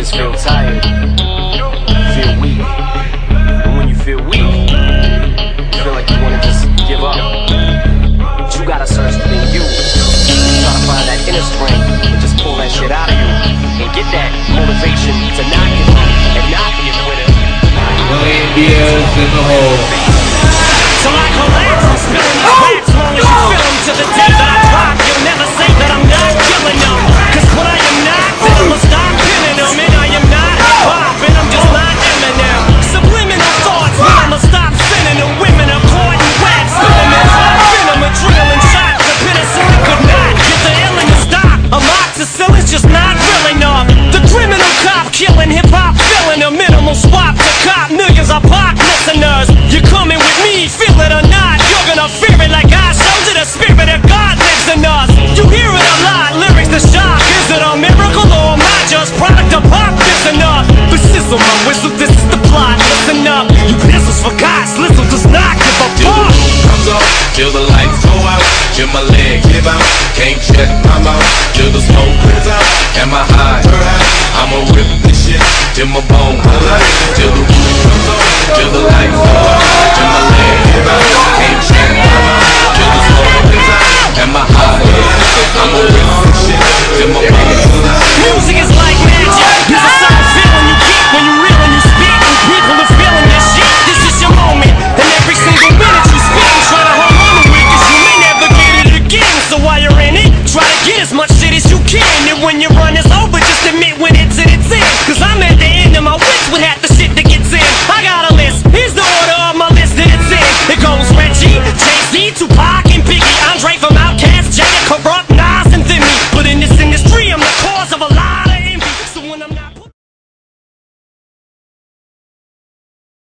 just feel tired, feel weak. And when you feel weak, you feel like you wanna just give up. But you gotta search within you. Try to find that inner strength and just pull that shit out of you and get that motivation to not give up and not be a quitter. Million years in the hole. So I collapse, I'm spilling these facts long as you feel them. To the day that I drop, you'll never say that I'm not killing them. Cause when I am not, then I'ma stop pinning them. And I am not hip-hop, and I'm just not Eminem. Subliminal thoughts, when I'ma stop spinning them. Women are caught in web, spinning them. Venom, adrenaline shots, the penicillin could not get the illin to stop. Amoxicillin's just not real enough. The criminal cop killing, hip-hop filling a minimal swap to cop. Millions of pop listeners, you're coming with me, feel it or not. You're gonna fear it like I showed you. The spirit of God lives in us. You hear it a lot, lyrics to shock. Is it a miracle or am I just product of pop? Listen up, the sizzle, my whistle, this is the plot. Listen up, you pistols for God's listen, does not give a Till the fuck. roof comes off, till the lights go out, till my leg give out, can't shut my mouth, till the smoke clears out, and my high, I'ma rip this shit, till my bone pull out, till the roof comes off, till the lights go out, till my leg give out, can't shut my mouth, till the smoke clears out, and my high